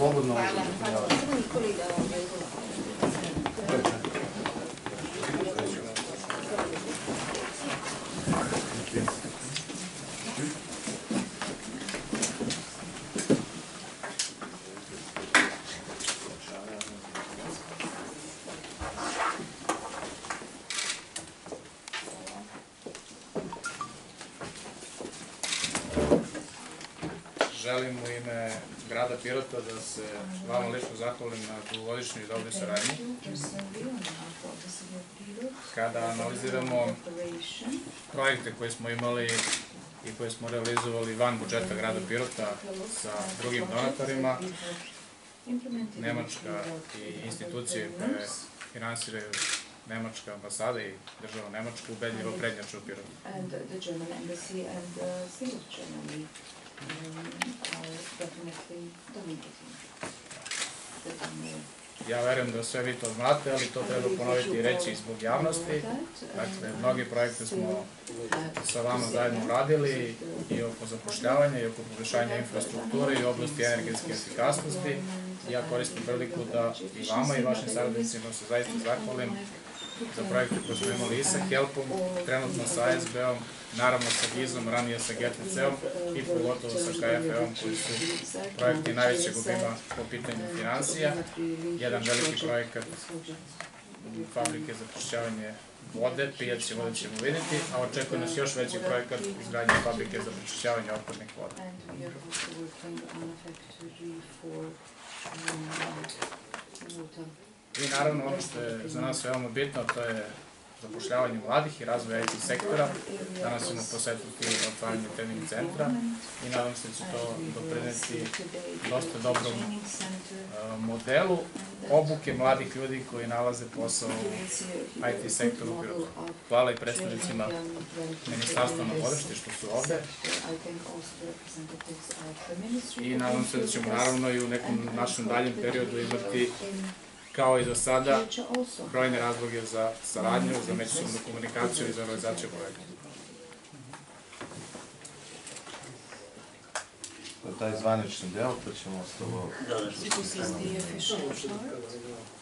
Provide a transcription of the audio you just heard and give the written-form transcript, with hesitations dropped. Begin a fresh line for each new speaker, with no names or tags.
slobodno.
Želim u ime grada Pirota da se vama lično zahvalim na dugogodišnjoj i dobroj saradnji. Kada analiziramo projekte koje smo imali i koje smo realizovali van budžeta grada Pirota sa drugim donatorima, Nemačka i institucije koje finansiraju Nemačka ambasada i država Nemačka ubedljivo prednjače u Pirotu. Ja verujem da sve vi to znate, ali to treba ponoviti i reći zbog javnosti. Dakle, mnogi projekte smo sa vama zajedno uradili i oko zapošljavanja i oko poboljšanja infrastrukture i u oblasti energetske efikasnosti. Ja koristim priliku da i vama i vašim saradnicima se zaista zahvalim za projekte koje smo imali i sa HELP-om, trenutno sa ASB-om, naravno sa GIZ-om, ranije sa GTC-om i pogotovo sa KFE-om, koji su projekti najvećeg obima po pitanju finansija. Jedan veliki projekat fabrike za pročišćavanje vode, pijaće vode ćemo vidjeti, a očekuje nas još veći projekat izgradnje fabrike za pročišćavanje otpadnih voda. I naravno ono što je za nas veoma bitno, to je zapošljavanje mladih i razvoj IT sektora. Danas ćemo posetiti otvaranje trening centra i nadam se da će to doprineti dosta dobrom modelu obuke mladih ljudi koji nalaze posao u IT sektoru u Pirotu. Hvala i predstavnicima ministarstva na podršci što su ovde. I nadam se da ćemo naravno i u nekom našem daljem periodu imati, kao i do sada, brojne razloge za saradnju, za međusobnu komunikaciju i za realizaciju projekta.
To je taj zvanični deo, pa ćemo s toga...